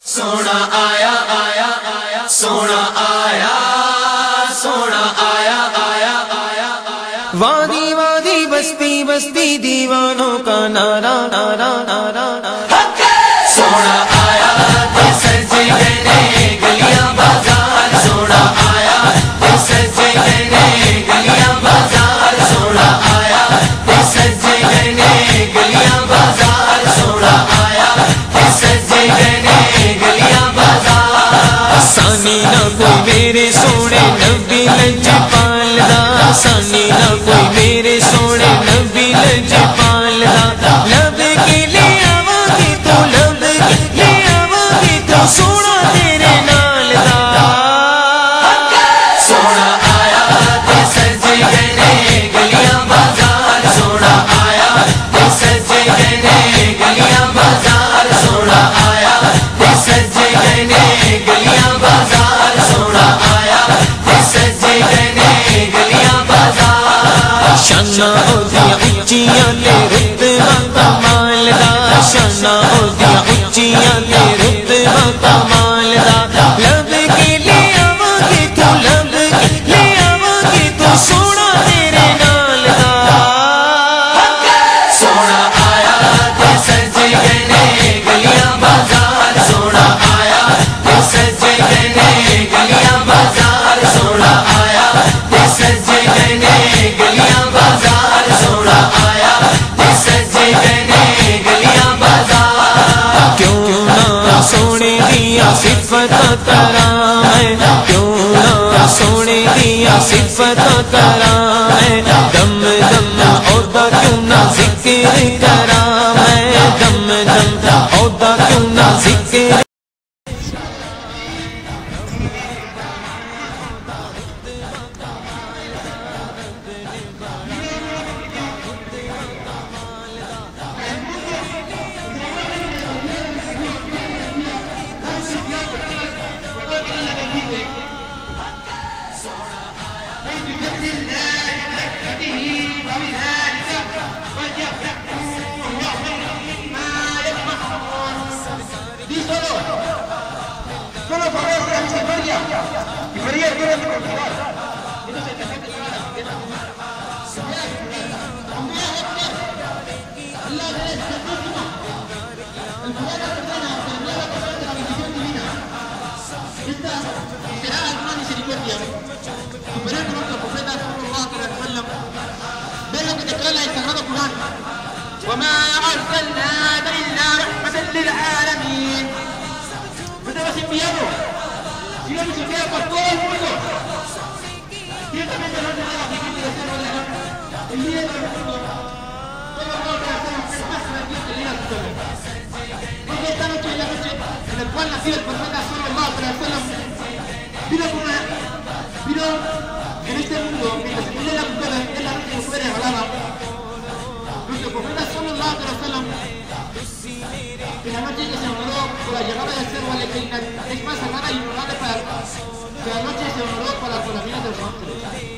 सोना आया आया आया सोना आया सोना आया आया आया आया। वादी वादी बस्ती बस्ती दीवानों का नारा नारा नारा नारा। सोना आया ते सजे गए गलियां बाजार। सोना आया ते सजे गए गलियां बाजार। सोना आया ते सजे गए गलियां बाजार। सोना आया ते सजे गए गलियां बाजार। सानी ना कोई मेरे सोने नबी लजपाल दा। सानी ना कोई मेरे सोने नबी लजपाल दा। लब के ले आवांगी तो लब के ले आवांगी तो सोना तेरे नाल दा। सोना आया ते सजे गए गलियां बाजार। सोना आया ते सजे गए गलियां बाजार। सोना आया ते सजे गए गलियां बाजार। सोना आया ते सजे गए गलियां बाजार। शाना ओदियां उच्चियां ते रुतबा कमाल दा। शाना ओदियां उच्चियां ते रुतबा कमाल दा। लब के ले आवांगी तू लब के ले आवांगी तू सोना तेरे नाल दा। सोना आया ते सजे गए गलियां बाजार। सोना आया ते सजे गए गलियां बाजार। सोना आया ते सजे गए गलियां बाजार। सोना आया ते सजे गए गलियां बाजार। क्यों ना सोने दिया सिफत करा मैं। क्यों ना सोने दिया सिफत करा मैं। दम दम औदा क्यों ना जिक्र करा मैं। दम दम औदा क्यों ना जिक्र। وما أرسلناك إلا رحمة للعالمين. Estamos enviando, sigamos enviando por todo el mundo. Ciertamente no tenemos que hacer el día del mundo. Todos vamos a hacer un más grandioso que ir a su pueblo. Porque esta noche es la noche en la cual nació el profeta sallallahu alaihi wasallam. Vino en este mundo, mientras se ponía la mujer, es la noche que fue regalada. Nuestro profeta sallallahu alaihi wasallam, en la noche que se honoró por la llegada del cerro Alequina, es más sagrada y honorable para que la noche se honoró para la vida de los ángeles.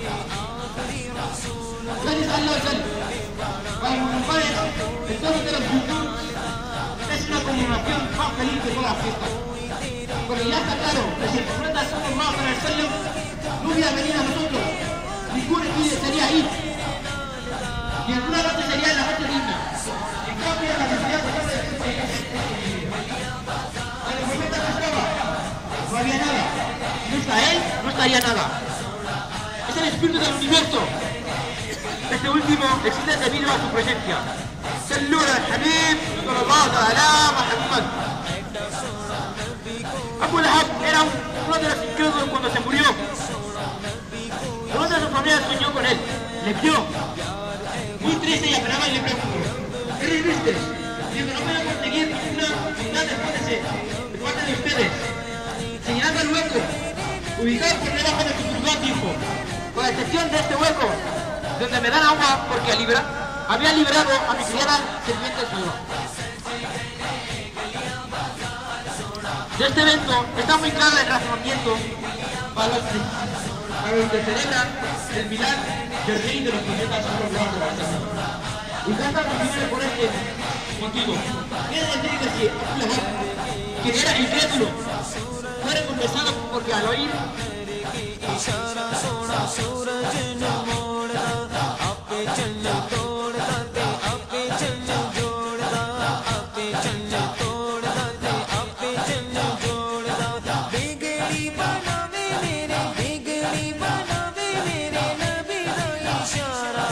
Gracias a Allah para los musulmanes, el tono de los yutun es una conmemoración más feliz de toda la fiesta. Porque ya está claro que si el profeta sallallahu alaihi wasallam no hubiera venido a nosotros, ningún día sería ahí. Y alguna noche sería en la noche digna. En cambio, la necesidad de el profeta no estaba, no había nada. No está él, no estaría nada. Es el espíritu del universo. Este último existe debido a su presencia. Salud al Habib, sallallahu ala Muhammad. Abu Lahab era uno de los incrédulos cuando se murió. Uno de sus familias soñó con él, le vio. Muy triste y apenado y le preguntó: ¿qué viviste? Dijo: no puedo conseguir una después de parte de ustedes. Señalando el hueco, ubicado por debajo de su pulgar, dijo: con la excepción de este hueco, donde me dan agua porque había liberado a mi criada serpiente suyo. De este evento está muy claro el razonamiento para los que celebran el milagro del rey de los profetas sallallahu alaihi wasallam. Y trata de vivir por este motivo. Quiere decir que si quien era incrédulo, fue recompensado porque al oír इशारा सोना सूरज न मोड़दा आपे चन्न तोड़दा ते आपे चन्न जोड़दा आपे चन्न तोड़दा ते आपे चन्न जोड़दा बिगड़ी बनावे मेरे नबी दा इशारा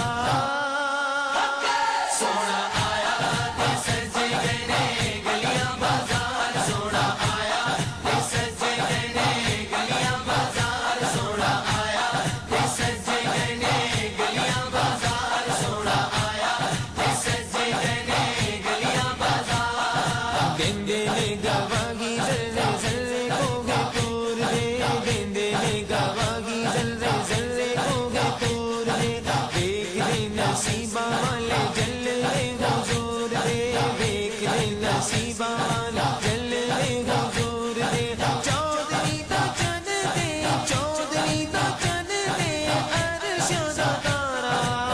सोना आया ते सज गए ने गलियां बाजार सोना आया ते सज गए ने गलियां बाजार सोना आया ते सज गए ने गलियां बाजार सोना आया ते सज गए ने गलियां बाजार देंदे ने गवाही जल्ले जल्ले को गे तूर दे देंदे ने गवाही जल्ले जल्ले को गे तूर दे देख दे नसीबा वाले जल्ले हुजूर दे देख दे नसीबा वाले जल्ले हुजूर दे चौधरी तो चन दे अरशों दा तारा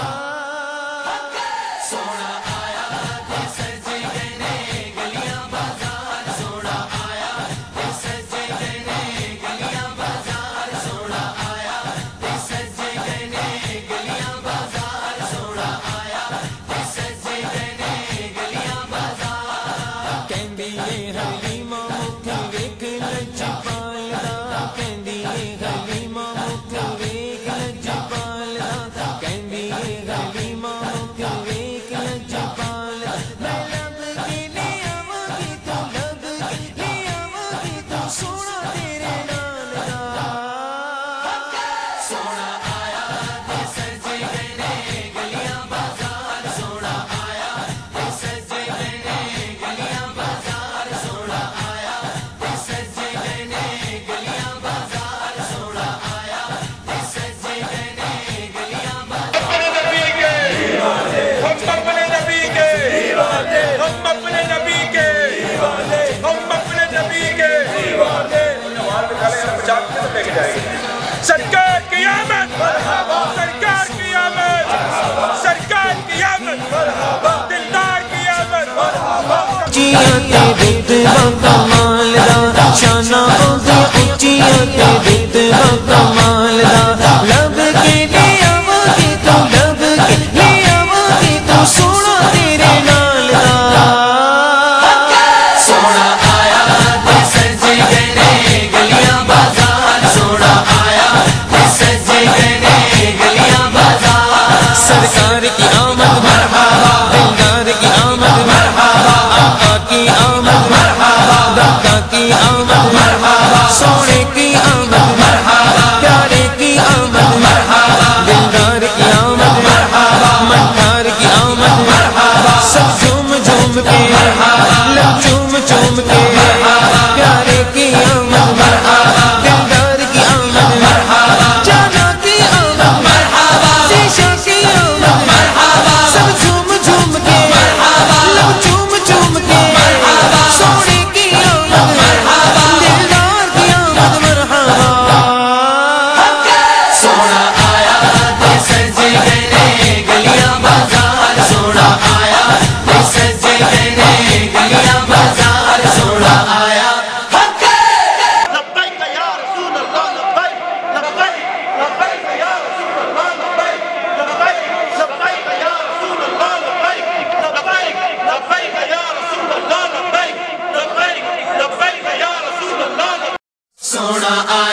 सोना आया ते सज गए ने गलियां बाजार सोना आया ते सज गए ने गलियां बाजार सोना आया ते सज गए ने गलियां बाजार सोना आया ते सज गए ने गलियां बाजार कहंदी ए हलीमा मुख वेख लजपाल दा कहंदी ए हलीमा मुख वेख लजपाल दा कहंदी ए हलीमा मुख वेख लजपाल मैं लब के ले आवांगी तू लब के ले आवांगी तू सोना तेरे नाल दा सोना आया ते सज गए ने गलियां बाजार सोना आया ते सज गए ने गलियां बाजार सोना आया ते सज गए ने गलियां बाजार सोना आया ते सज गए ने गलियां बाजार अपने नबी के हम अपने नबी के हम अपने नबी के सरकार की आमद सरकार की आमद सरकार की आमद दिलदार की आमद ਉੱਚੀਆਂ ਤੇ ਬਿੱਦਵਾ ਕਮਾਲ ਦਾ ਸ਼ਾਨਾਂ ਉਹਦੀਆਂ ਉੱਚੀਆਂ ਤੇ ਬਿੱਦਵਾ ਕਮਾਲ ਦਾ ਲੱਭ ਕੇ ਲੈ ਆਵਾਂਗੀ ਤੂੰ ਲੱਭ ਕੇ ਲੈ ਆਵਾਂਗੀ ਤੂੰ ਸੋਹਣਾ ਤੇਰੇ ਨਾਲ ਦਾ ਸੋਹਣਾ ਆਇਆ ਤੇ ਸਜ ਗਏ ਨੇ ਗਲੀਆਂ ਬਾਜ਼ਾਰ ਸੋਹਣਾ ਆਇਆ ਤੇ ਸਜ ਗਏ ਨੇ ਗਲੀਆਂ ਬਾਜ਼ਾਰ सरकार की आमद मरहबा दिलदार की आमद मरहबा आका की आमद मरहबा दाता की आमद मरहबा सोने की आमद मरहबा प्यारे की आमद मरहबा दिलदार की आमद मरहबा मन्नार की आमद मरहबा सब झूम झूम के लब झूम झूम के प्यारे की आमद मरहबा दिलदार की आमद मरहबा जाना की आमद मरहबा शीशा की आमद मरहबा सब झूम झूम के लब झूम झूम के सोने की आमद मरहबा दिलदार की आमद मरहबा सोना आया ते सज गए ने गलियां बाजार सोना आया ते सज गए ने गलियां बाजार सोना आया لبيك يا رسول الله لبيك لبيك لبيك يا رسول الله لبيك لبيك لبيك يا رسول الله لبيك لبيك لبيك يا رسول الله لبيك لبيك لبيك يا رسول الله सोना